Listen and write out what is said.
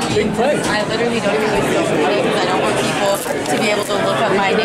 I literally don't use social media because I don't want people to be able to look up my